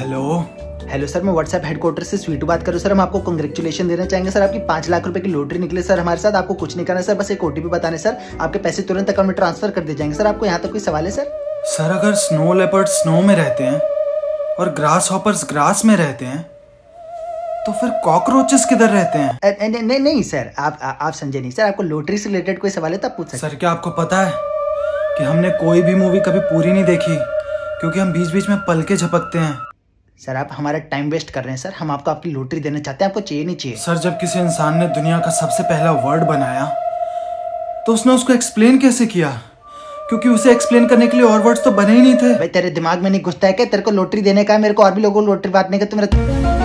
Hello hello sir, मैं WhatsApp headquarter से स्वीटू बात कर रहा हूँ। सर हम आपको कांग्रेचुलेशन देना चाहेंगे सर, आपकी 5 लाख रुपए की लॉटरी निकले सर हमारे साथ। आपको कुछ नहीं करना सर, बस एक ओटीपी बताने सर, आपके पैसे तुरंत अकाउंट में ट्रांसफर कर दिए जाएंगे। सर आपको यहाँ तक कोई सवाल है सर? सर अगर स्नो लेपर्ड स्नो में रहते हैं और ग्रास हॉपर्स ग्रास में रहते हैं तो फिर कॉकरोचेस किधर रहते हैं? नहीं सर, आप समझे नहीं सर। आपको लॉटरी से रिलेटेड कोई सवाल है तो आप पूछ सकते हैं। सर क्या आपको पता है कि हमने कोई भी मूवी कभी पूरी नहीं देखी क्योंकि हम बीच बीच में पल के झपकते हैं। सर आप हमारा टाइम वेस्ट कर रहे हैं सर, हम आपको आपकी लॉटरी देना चाहते हैं। आपको चाहिए नहीं चाहिए? सर जब किसी इंसान ने दुनिया का सबसे पहला वर्ड बनाया तो उसने उसको एक्सप्लेन कैसे किया? क्योंकि उसे एक्सप्लेन करने के लिए और वर्ड्स तो बने ही नहीं थे। भाई तेरे दिमाग में नहीं घुसता है क्या? तेरे को लॉटरी देने का है, मेरे को और भी लोगों को लॉटरी बांटने का। तो मेरा